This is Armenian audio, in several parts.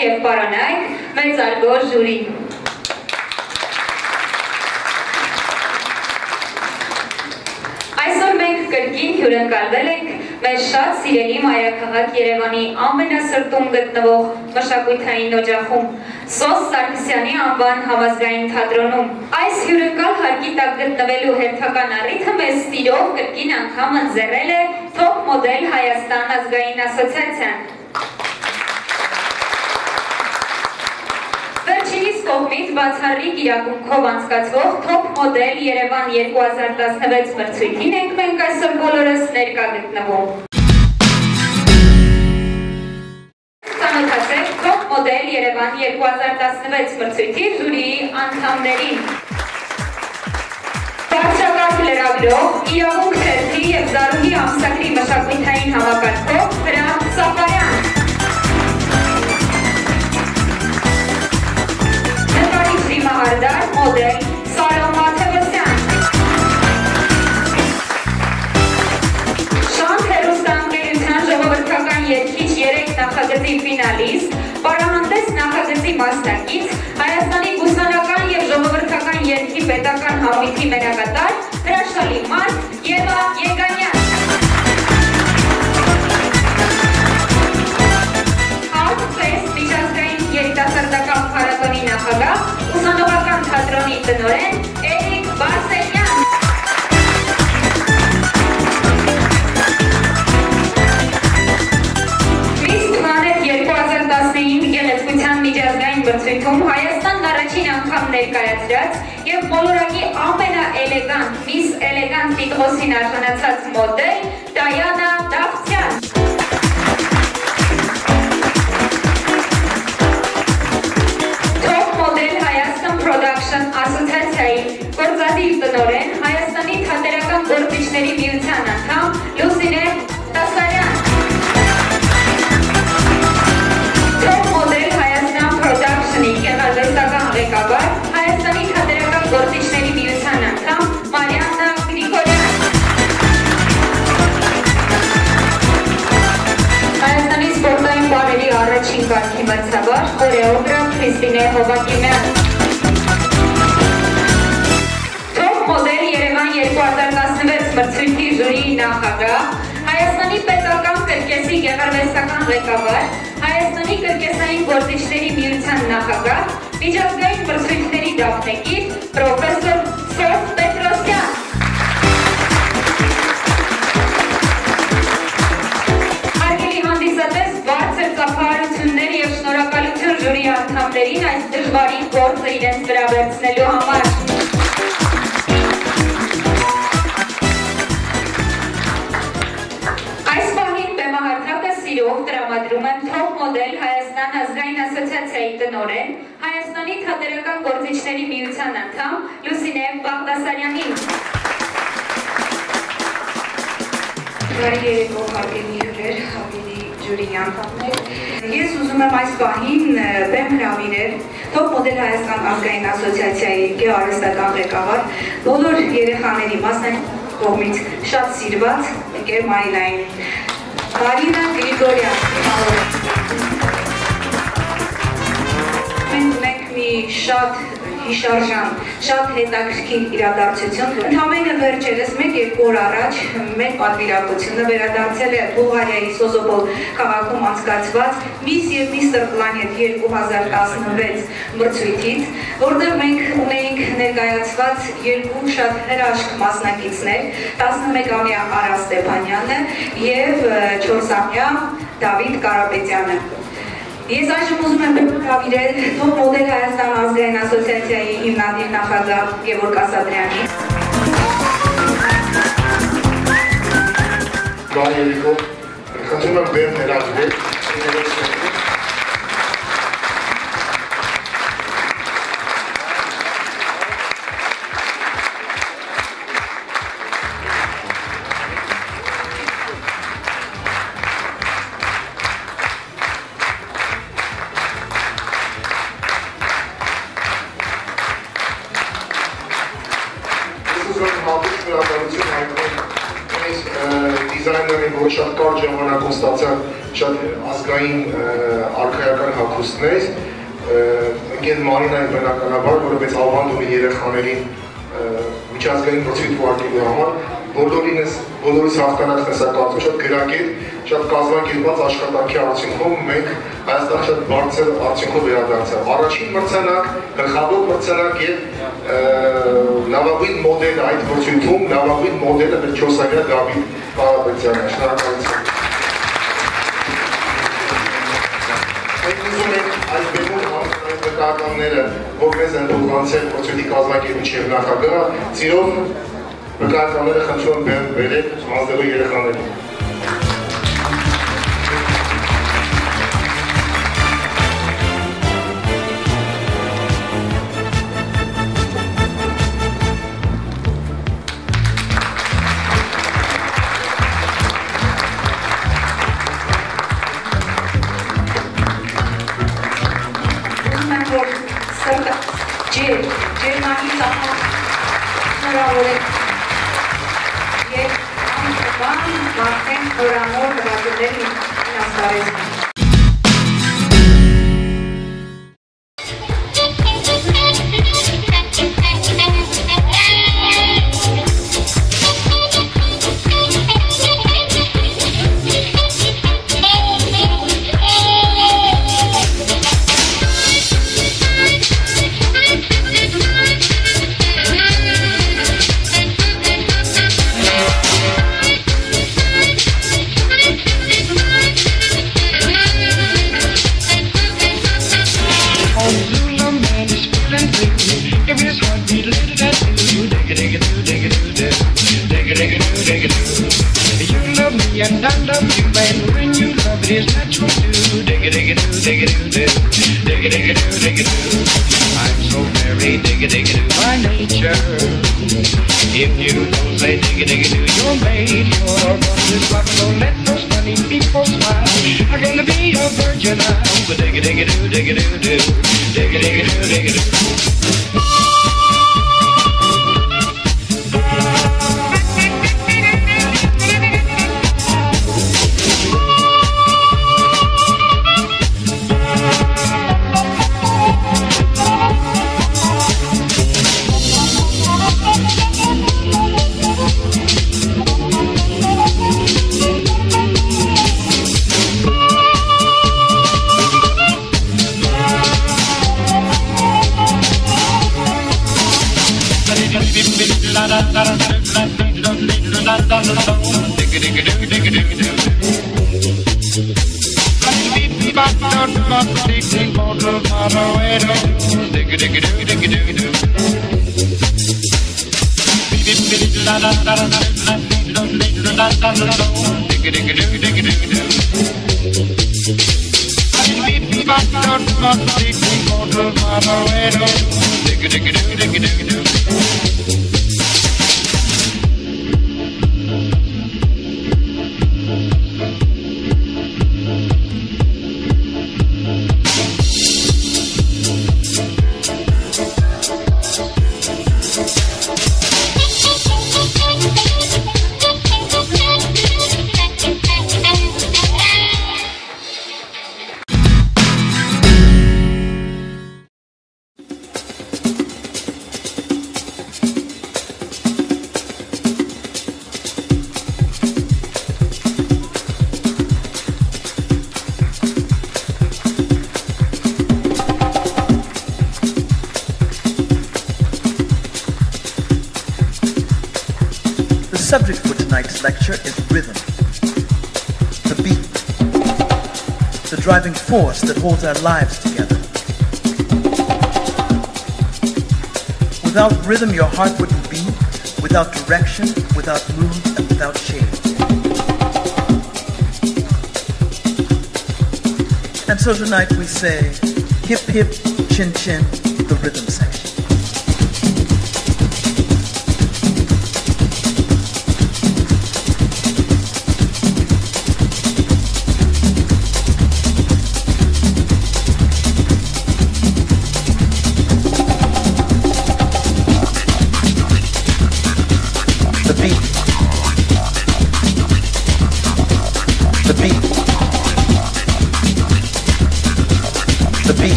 եւ պարոնայք, մեծարգո ժյուրին։ Այսօր մենք կրկին հյուրընկալվել ենք մեր շատ սիրելի մայրաքաղաք Երևանի ամենասրտում գտնվող մշակութային օջախում Սոս Սարգսյանի անվան համազգային թատրոնում։ Այս հյուրընկալ հարկի տակ գտնվելու հերթական առիթը մեզ սիրով կրկին անգամ ընձեռել է Top Model Հայաստան ազգային ասոցիացիան։ Վերջինիս կողմից բացառիկ իրավունքով անցկացվող Top Model Երևան 2016 մրցույթին ենք մենք այսօր բոլորս ներկա գտնվում։ Ծանոթացեք Top Model Երևան 2016 մրցույթի ժյուրիի անդամներին։ Վարչակարգ լրագրող, իրավունք թերթի և Զարուհի ամսագրի մշակութային համակարգող Հրանտ Սաֆարյան։ Դիմահարդար մոդել Սարոն Մաթևոսյան։ Շանթ հեռուստաընկերության ժողովրդական երգիչ 3 նախագծի ֆինալիստ, պարահանդես նախագծի մասնակից, Հայաստանի բուսանական և ժողովրդական երգի պետական համույթի մենակատար, հրաշալի մարդ Եվա Եգանյան։ Art Fest միջազգային երիտասարդական փառատոնի նախագահ, ուսանողական թատրոնի տնօրեն Էրիկ Բարսեղյան։ Miss Planet 2015 գեղեցկության միջազգային մրցույթում Հայաստանն առաջին անգամ ներկայացրած և բոլորակի ամենաէլեգանտ Miss Էլեգանտ տիտղոսին արժանացած մոդել Դայանա Դավթյան։ Ասոցիացիայի գործադիր տնօրեն Հայաստանի թատերական գործիչների միության անդամ Լուսինե Տասարյան։ Top Model Հայաստան Production-ի գեղարվեստական ղեկավար Հայաստանի թատերական գործիչների միության անդամ Մարիաննա Գրիգորյան։ Հայաստանի սպորտային բառերի առաջին կարգի մրցավար խորեոգրաֆ Քրիստինե Հովակիմյան։ Մոդել Երևան 2016 մրցույթի ժյուրիի նախագահ, Հայաստանի պետական կրկեսի գեղարվեստական ղեկավար, Հայաստանի կրկեսային գործիչների միության նախագահ, միջազգային մրցույթների դափնեկիր, պրոֆեսոր Սոս Պետրոսյան։ Հարգելի հանդիսատես, բարձր ծափահարություններ և շնորհակալություն ժյուրիի անդամներին այս դժվարին գործը իրենց վրա վերցնելու համար։ Սիրով տրամադրում եմ Top Model Հայաստան ազգային ասոցիացիայի տնօրեն, Հայաստանի թատերական գործիչների միության անդամ Լուսինե Բաղդասարյանին։ Բարի երեկո հարգելի հյուրեր, հարգելի ժյուրիի անդամներ։ Ես ուզում եմ այս պահին բեմ հրավիրել Top Model Հայաստան ազգային ասոցիացիայի գեղարվեստական ղեկավար, բոլոր երեխաների մասնակցության կողմից շատ սիրված ընկեր Մարինային։ Մարինա Գրիգորյան, մենք ունենք մի շատ հիշարժան, շատ հետաքրքիր իրադարձություն։ Ընդամենը վերջերս 1-2 օր առաջ մեր պատվիրակությունը վերադարձել է Բուլղարիայի Սոզոպոլ քաղաքում անցկացված Miss և Mr. Planet 2016 մրցույթից, որտեղ մենք ունեինք ներկայացված 2 շատ հրաշք մասնակիցներ, 11-ամյա Արա Ստեփանյանը և 4-ամյա Դավիթ Կարապետյանը։ Ես այժմ ուզում եմ հրավիրել Top Model Հայաստան ազգային ասոցիացիայի հիմնադիր նախագահ Գևորգ Ասատրյանին։ Բարի երեկո, խնդրում եմ բեմ հրավիրել։ Դիզայներների Բաղդասարյանի, որը շատ կարճ ժամանակում ստացա շատ ազգային արքայական հագուստներ, ընկեր Մարինային բնականաբար, որովհետև ավանդ ունի երեխաներին միջազգային մրցույթ ուղարկելու համար, բոլորիս հաղթանակն է սա կարծում շատ գրագետ, շատ կազմակերպված աշխատանքի արդյունքում մենք Հայաստանը շատ բարձր արդյունքով վերադարձավ։ Առաջին մրցանակ, գլխավոր մրցանակ եւ լավագույն մոդելը այդ մրցույթում, լավագույն մոդելը մեր 4-ամյա Դավիթ Կարապետյանն է։ Շնորհակալություն։ Մենք ուզում ենք այս բեմում այս վկայականները, որ մեզ են ուղղանցել մրցույթի կազմակերպիչ եւ նախագահը, ծիրով վկայականները խնդրում եմ բերել հանձնելու երեխաներին։ The subject for tonight's lecture is rhythm, the beat, the driving force that holds our lives together. Without rhythm, your heart wouldn't beat, without direction, without mood, and without shade. And so tonight we say, hip hip, chin chin, the rhythm section.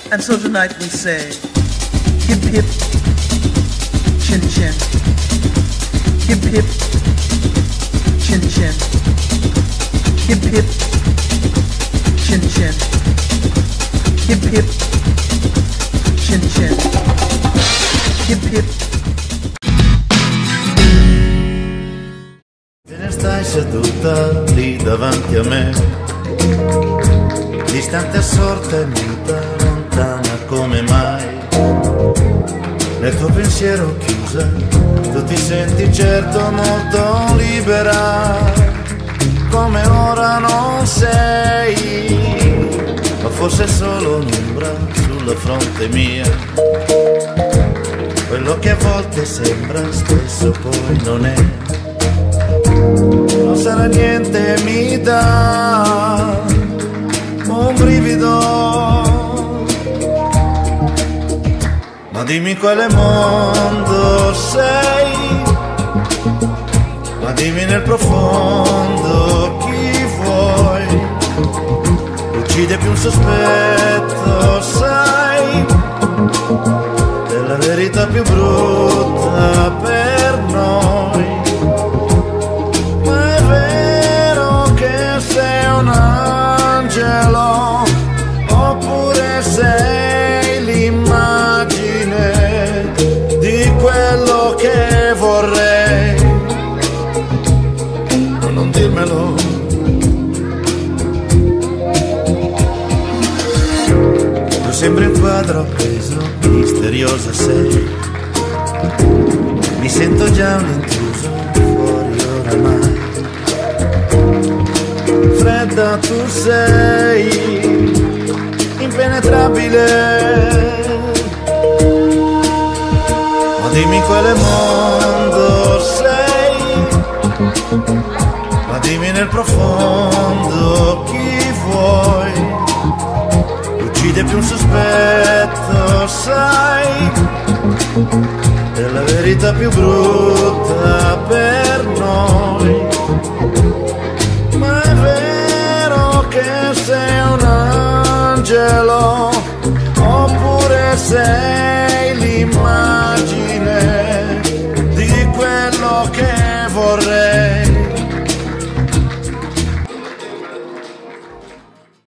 And so tonight we say, hip hip, chin chin, hip hip, chin chin, hip hip, chin chin, hip hip, chin chin, hip hip. Te ne stai seduta lì davanti a me, distante, assorta e muta, lontana come mai. Nel tuo pensiero chiusa tu ti senti certo molto libera, come ora non sei, ma forse è solo un'ombra sulla fronte mia. Quello che a volte sembra spesso poi non è. Non sarà niente, mi dà un brivido, ma dimmi quale mondo sei, ma dimmi nel profondo chi vuoi. Uccide più un sospetto, sai, della verità più brutta per noi. Ma è vero che sei un angelo, oppure sei l'immagine di quello che vorrei? Ma non dirmelo. Tu sembri un quadro appeso, misteriosa sei. Mi sento già un intruso fuori oramai. Fredda tu sei, impenetrabile, ma dimmi quale mondo sei, ma dimmi nel profondo chi vuoi. Uccide più un sospetto, sai, della verità più brutta per noi. Ma è vero che sei un angelo,